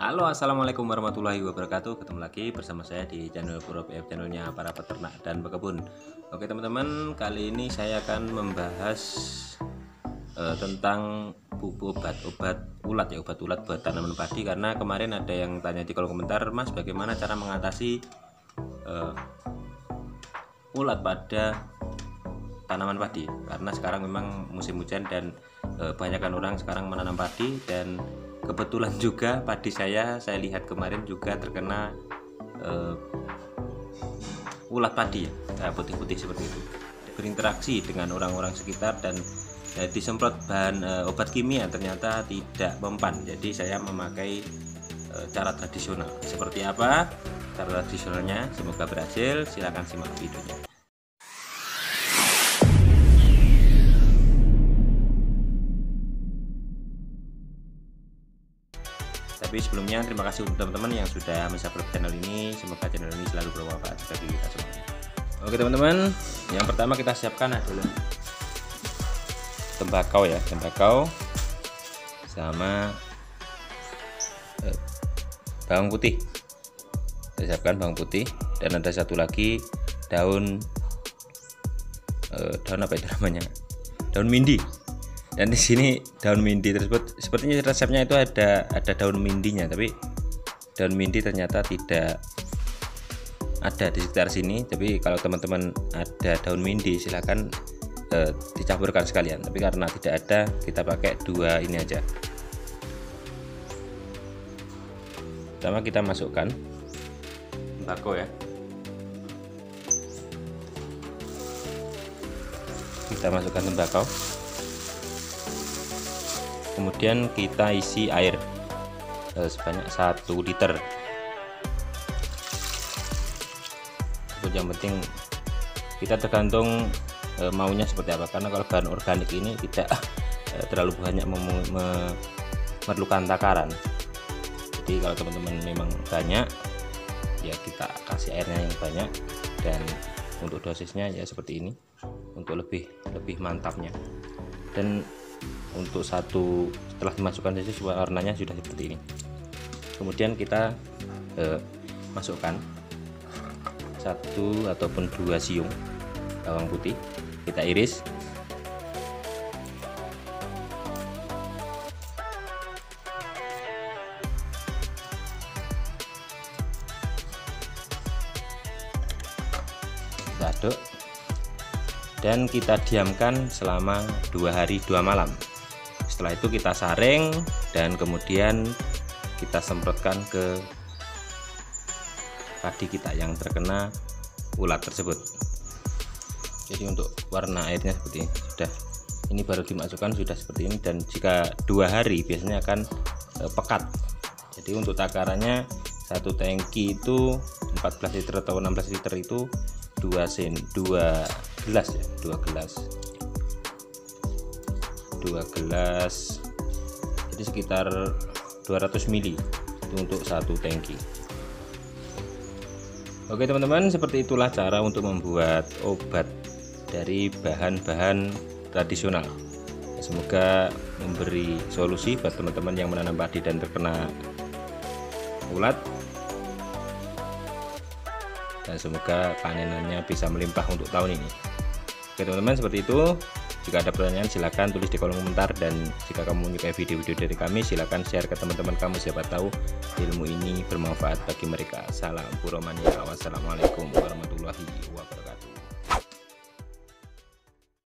Halo, assalamualaikum warahmatullahi wabarakatuh. Ketemu lagi bersama saya di channel Puro PF, channelnya para peternak dan pekebun. Oke teman-teman, kali ini saya akan membahas tentang pupuk obat ulat ya, obat ulat buat tanaman padi. Karena kemarin ada yang tanya di kolom komentar, Mas, bagaimana cara mengatasi ulat pada tanaman padi? Karena sekarang memang musim hujan dan banyakkan orang sekarang menanam padi, dan kebetulan juga padi saya lihat kemarin juga terkena ulat padi ya, putih-putih seperti itu. Berinteraksi dengan orang-orang sekitar dan disemprot bahan obat kimia ternyata tidak mempan. Jadi saya memakai cara tradisional. Seperti apa cara tradisionalnya? Semoga berhasil. Silahkan simak videonya. Tapi sebelumnya terima kasih untuk teman-teman yang sudah mensubscribe channel ini. Semoga channel ini selalu bermanfaat bagi kita semua. Oke teman-teman, yang pertama kita siapkan adalah tembakau ya, tembakau sama bawang putih. Saya siapkan bawang putih dan ada satu lagi daun apa itu namanya? Daun mindi. Dan di sini daun mindi tersebut sepertinya resepnya itu ada daun mindinya, tapi daun mindi ternyata tidak ada di sekitar sini. Tapi kalau teman-teman ada daun mindi silahkan dicampurkan sekalian, tapi karena tidak ada kita pakai dua ini aja. Pertama kita masukkan tembakau ya, kita masukkan tembakau, kemudian kita isi air sebanyak 1 liter. Yang penting kita tergantung maunya seperti apa, karena kalau bahan organik ini tidak terlalu banyak memerlukan takaran. Jadi kalau teman-teman memang banyak ya kita kasih airnya yang banyak, dan untuk dosisnya ya seperti ini untuk lebih mantapnya. Dan untuk setelah dimasukkan saja warnanya sudah seperti ini. Kemudian kita masukkan 1 ataupun 2 siung bawang putih, kita iris. Kita aduk dan kita diamkan selama 2 hari 2 malam. Setelah itu kita saring dan kemudian kita semprotkan ke padi kita yang terkena ulat tersebut. Jadi untuk warna airnya seperti ini, ini baru dimasukkan sudah seperti ini, dan jika 2 hari biasanya akan pekat. Jadi untuk takarannya 1 tangki itu 14 liter atau 16 liter itu 2 gelas ya, 2 gelas, jadi sekitar 200 ml itu untuk 1 tangki. Oke teman-teman, seperti itulah cara untuk membuat obat dari bahan-bahan tradisional. Semoga memberi solusi buat teman-teman yang menanam padi dan terkena ulat, dan semoga panenannya bisa melimpah untuk tahun ini. Oke teman-teman, seperti itu. Jika ada pertanyaan silahkan tulis di kolom komentar, dan jika kamu menyukai video-video dari kami silahkan share ke teman-teman kamu, siapa tahu ilmu ini bermanfaat bagi mereka. Salam Puromania, wassalamualaikum warahmatullahi wabarakatuh.